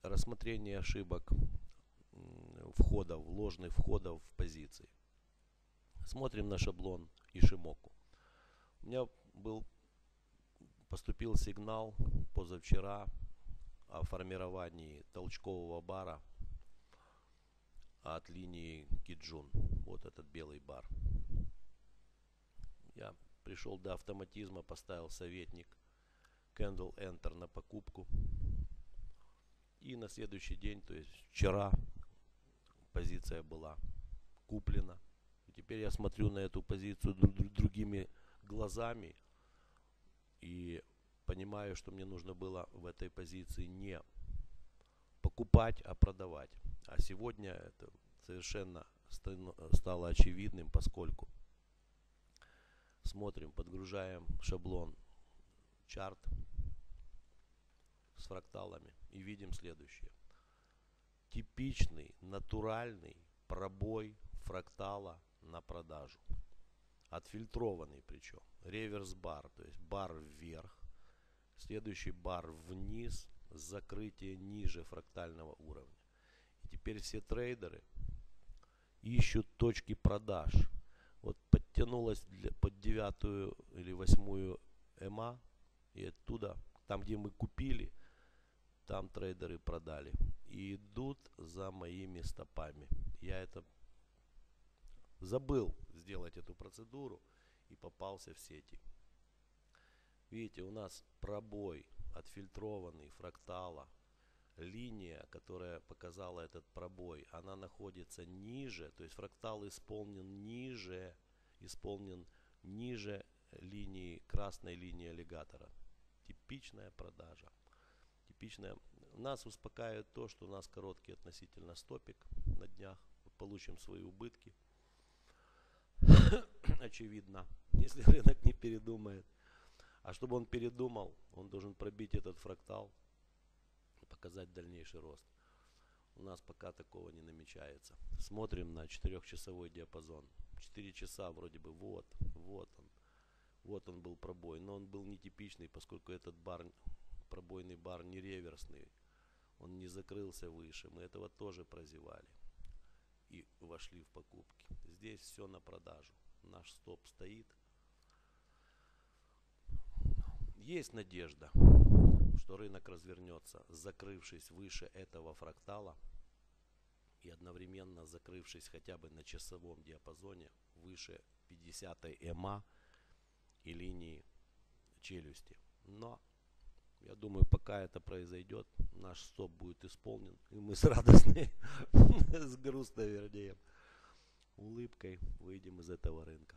рассмотрение ошибок входов, ложных входов в позиции. Смотрим на шаблон Ишимоку. У меня поступил сигнал позавчера о формировании толчкового бара от линии Киджун. Вот этот белый бар. Я пришел до автоматизма, поставил советник Candle Enter на покупку. И на следующий день, то есть вчера, позиция была куплена. И теперь я смотрю на эту позицию другими глазами и понимаю, что мне нужно было в этой позиции не покупать, а продавать. А сегодня это совершенно стало очевидным, поскольку смотрим, подгружаем шаблон чарт с фракталами и видим следующее. Типичный, натуральный пробой фрактала на продажу. Отфильтрованный причем. Реверс бар, то есть бар вверх. Следующий бар вниз, закрытие ниже фрактального уровня. И теперь все трейдеры ищут точки продаж. Вот подтянулась под 9 или 8 ЭМА, и оттуда, там где мы купили, там трейдеры продали. И идут за моими стопами. Я это забыл сделать эту процедуру и попался в сети. Видите, у нас пробой отфильтрованный фрактала. Линия, которая показала этот пробой, она находится ниже, то есть фрактал исполнен ниже линии, красной линии аллигатора. Типичная продажа. Типичная. Нас успокаивает то, что у нас короткий относительно стопик на днях. Получим свои убытки. Очевидно, если рынок не передумает. А чтобы он передумал, он должен пробить этот фрактал и показать дальнейший рост. У нас пока такого не намечается. Смотрим на 4-часовой диапазон. 4 часа вроде бы вот он был пробой. Но он был нетипичный, поскольку этот пробойный бар не реверсный. Он не закрылся выше. Мы этого тоже прозевали. И вошли в покупки. Здесь все на продажу. Наш стоп стоит. Есть надежда, что рынок развернется, закрывшись выше этого фрактала и одновременно закрывшись хотя бы на часовом диапазоне выше 50 ЭМА и линии челюсти. Но я думаю, пока это произойдет, наш стоп будет исполнен, и мы с радостной, с грустной, вернее, улыбкой выйдем из этого рынка.